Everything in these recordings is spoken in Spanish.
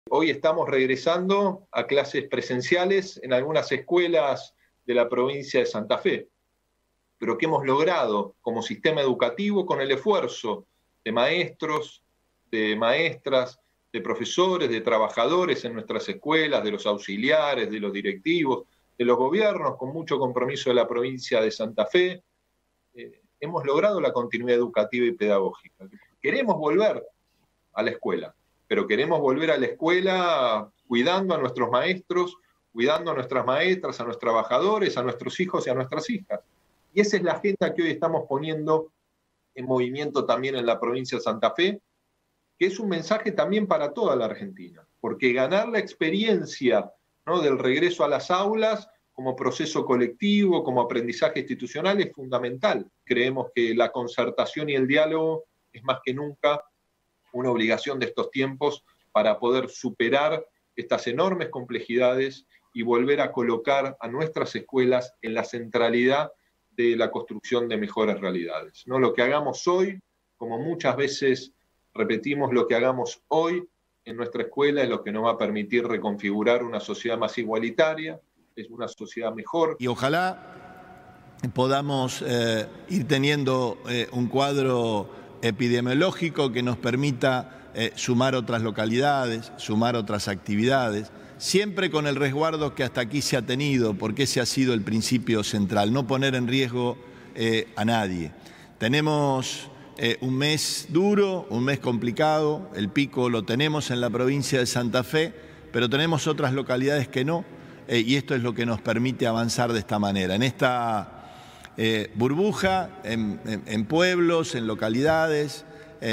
Hoy estamos regresando a clases presenciales en algunas escuelas de la provincia de Santa Fe, pero que hemos logrado como sistema educativo con el esfuerzo de maestros, de maestras, de profesores, de trabajadores en nuestras escuelas, de los auxiliares, de los directivos, de los gobiernos, con mucho compromiso de la provincia de Santa Fe. Hemos logrado la continuidad educativa y pedagógica. Queremos volver a la escuela, pero queremos volver a la escuela cuidando a nuestros maestros, cuidando a nuestras maestras, a nuestros trabajadores, a nuestros hijos y a nuestras hijas. Y esa es la agenda que hoy estamos poniendo en movimiento también en la provincia de Santa Fe, que es un mensaje también para toda la Argentina, porque ganar la experiencia, ¿no?, del regreso a las aulas como proceso colectivo, como aprendizaje institucional, es fundamental. Creemos que la concertación y el diálogo es más que nunca una obligación de estos tiempos para poder superar estas enormes complejidades y volver a colocar a nuestras escuelas en la centralidad de la construcción de mejores realidades, ¿no? Lo que hagamos hoy, como muchas veces repetimos, lo que hagamos hoy en nuestra escuela es lo que nos va a permitir reconfigurar una sociedad más igualitaria, es una sociedad mejor. Y ojalá podamos ir teniendo un cuadro epidemiológico que nos permita sumar otras localidades, sumar otras actividades, siempre con el resguardo que hasta aquí se ha tenido, porque ese ha sido el principio central, no poner en riesgo a nadie. Tenemos un mes duro, un mes complicado, el pico lo tenemos en la provincia de Santa Fe, pero tenemos otras localidades que no, y esto es lo que nos permite avanzar de esta manera. En esta burbuja, en pueblos, en localidades,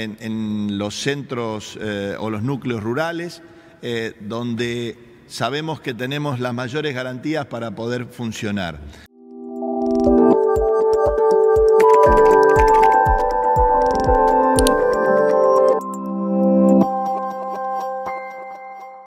en los centros o los núcleos rurales, donde sabemos que tenemos las mayores garantías para poder funcionar.